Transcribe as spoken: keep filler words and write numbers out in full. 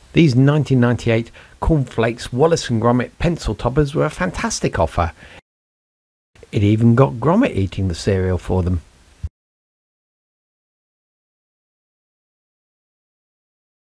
These nineteen ninety-eight Cornflakes Wallace and Gromit pencil toppers were a fantastic offer. It even got Gromit eating the cereal for them.